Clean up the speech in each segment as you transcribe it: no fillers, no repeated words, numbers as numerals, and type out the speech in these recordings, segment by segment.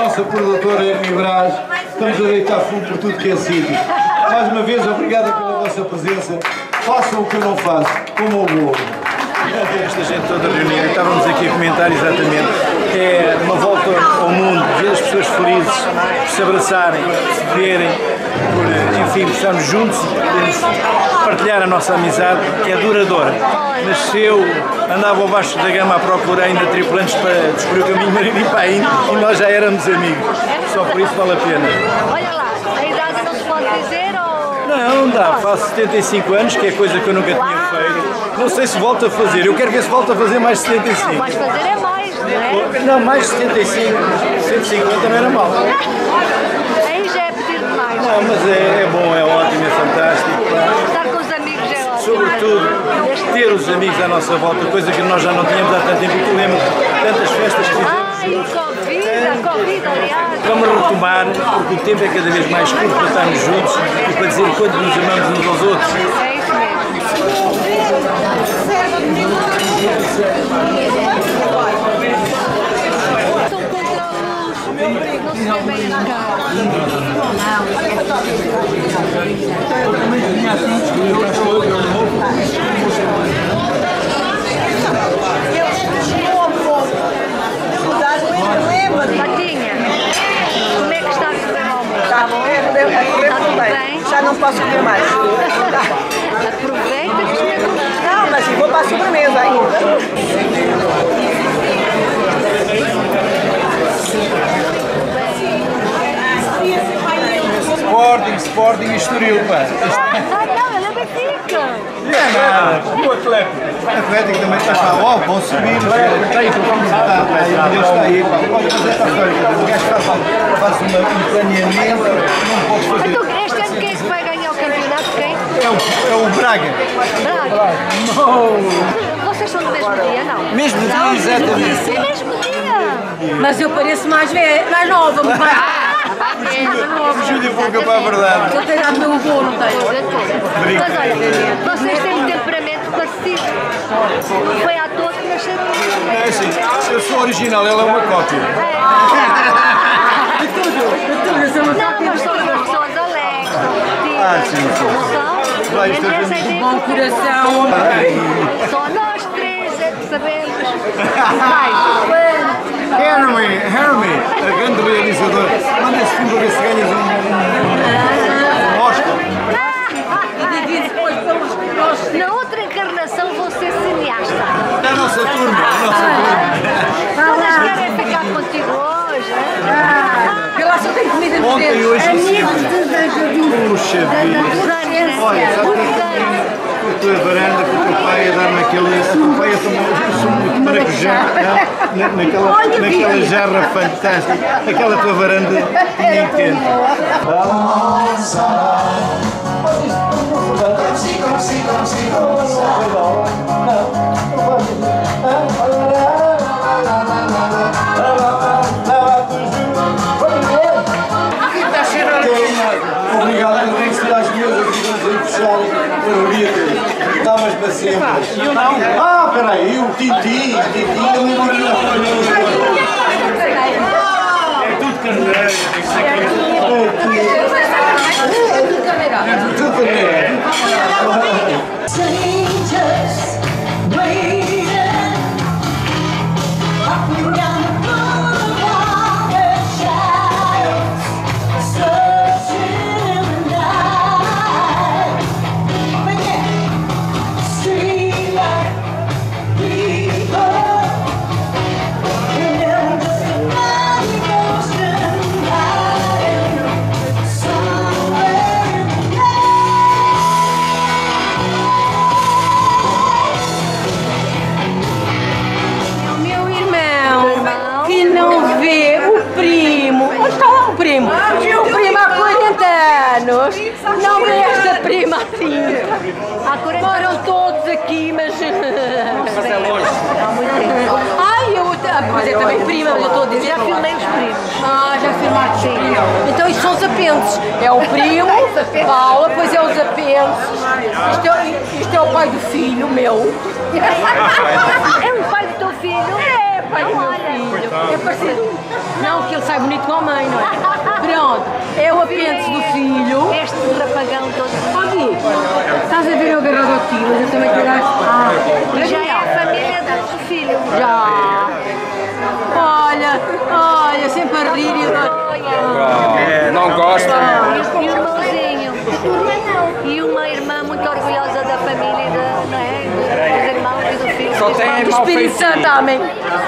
nossa produtora em Brás. Estamos a deitar fundo por tudo que é sítio. Mais uma vez, obrigado pela vossa presença. Façam o que eu não faço, como o bolo. Esta gente toda reunida, estávamos aqui a comentar exatamente, é uma volta ao mundo, ver as pessoas felizes, por se abraçarem, por se verem, por, enfim, por estarmos juntos e podermos partilhar a nossa amizade, que é duradoura. Nasceu, andava ao baixo da gama à procura ainda tripulantes para descobrir o caminho marítimo para aí e nós já éramos amigos, só por isso vale a pena. Olha lá, a idade não se pode dizer ou... Não dá, faço 75 anos, que é coisa que eu nunca tinha feito. Não sei se volto a fazer, eu quero ver se volto a fazer mais 75. Não, vais fazer é mais, não é? Não, mais 75, 150 não era mal. Aí já é pedir demais. Não, mas é bom, é ótimo, é fantástico. Estar com os amigos é ótimo. Sobretudo, ter os amigos à nossa volta, coisa que nós já não tínhamos há tanto tempo, e tu lembras tantas festas que fizemos. Ai, o Covid, aliás. Vamos retomar, porque o tempo é cada vez mais curto para estarmos juntos e para dizer quanto nos amamos uns aos outros. É isso mesmo. Não se vê bem as Matinha, como é que está a correr o almoço? Está bom? Está tudo bem. Já não posso comer mais. Aproveita que isto é tudo. Não, mas vou para a sobremesa ainda. Sporting e Estoril, pá. Não, ele é Benfica. Não é nada. O Atlético também está lá. Ó, vão subir. Está aí, está aí. Olha, mas esta história, o gajo faz um planeamento, não podes fazer. Então, este ano quem é que vai ganhar o campeonato? Quem? É o Braga. Braga. Vocês são do mesmo dia, não? Mesmo dia, exatamente. É mesmo dia. Mas eu pareço mais nova, Fugiu-lhe a boca para a verdade. Eu tenho dado meu avô, não tenho. Mas olha, vocês têm um temperamento parecido. Foi à toa que nasceram. É assim, eu sou original, ela é uma cópia. Não, mas são duas pessoas alegres, são sim. Não são? Bom coração. Só nós três é que sabemos. Vai. Hermie, a grande realizadora. Manda esse filme para ver se ganhas um Oscar. Na outra encarnação vou ser cineasta. É a nossa turma, Todas querem ficar contigo hoje. Eu lá só tenho comida de Ontem e hoje amigos puxa vida. Olha, sabe que a tua varanda, com o teu pai a dar-me aquele... O teu pai a tomar um sumo de maracujá, naquela jarra fantástica. Aquela tua varanda tinha entendo. Obrigado, eu tenho que tirar as minhas aqui, vamos fechar a vida. Dá-mas para sempre. Eu não. Ah, peraí, o Tintim, eu me lembro da É tudo carneiro. tudo carneiro. que não vê o primo. Onde está lá o primo? O primo há 40 anos. Não vê esta prima assim. Moram todos aqui, mas... Mas é longe. Ai, pois é também prima, mas eu estou a dizer... Já filmei os primos. Ah, já filmaste sim. Então isto são os apêndices. É o primo, Paula, depois é os apêndices. Isto é o pai do filho meu. É o pai do teu filho? É, pai do meu filho. É parecido. Não, que ele sai bonito com a mãe, não é? Pronto, é o apêndice do filho. Este rapagão todo. Aqui, estás a ver eu agarrado ao tio, mas eu também quero. Já é a família do filho. Já. Olha, sempre a rir e Não gosta. E o irmãozinho. E uma irmã muito orgulhosa da família e não é? Dos irmãos e do filho. Só tem O Espírito Santo, amém.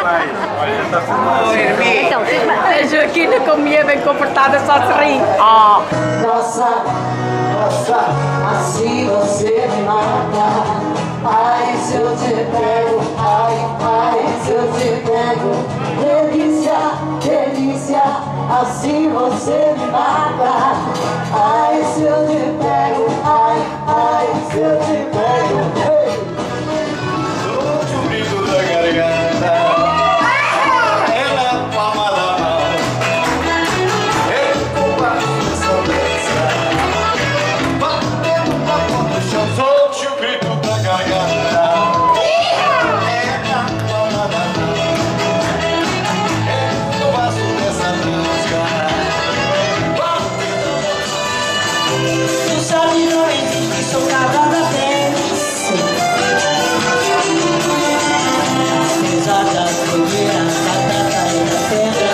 Então, A Joaquina, como é bem comportada, só se ri. Nossa, assim você me mata. Ai, se eu te pego, ai, se eu te pego. Delícia, delícia, assim você me mata. Ai, se eu te pego, ai, se eu te pego. Solte o grito da garganta, é na palma da mão, é com a sua dança, batendo papo no chão. Solte o grito da garganta, é na palma da mão, é no vaso dessa dança, batendo. Tu sabe, não existe, sou casada até. Apesar das fogueiras, da terra e da pedra,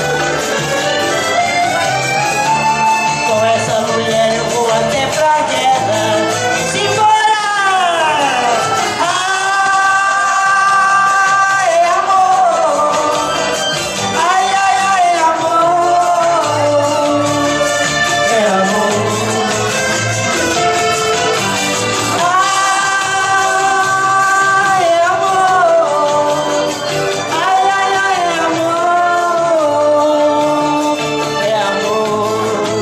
com essa mulher eu vou até pra guerra. Simbora! Ai, amor! Ai, amor! É amor! Ai, amor! Ai, amor! É amor!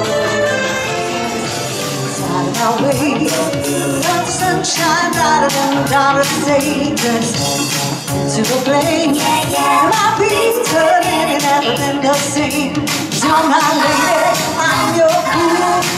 Away, love sunshine brighter than dollar stages to the flame. My beats turning and never been the same. You're my lady, I'm your fool.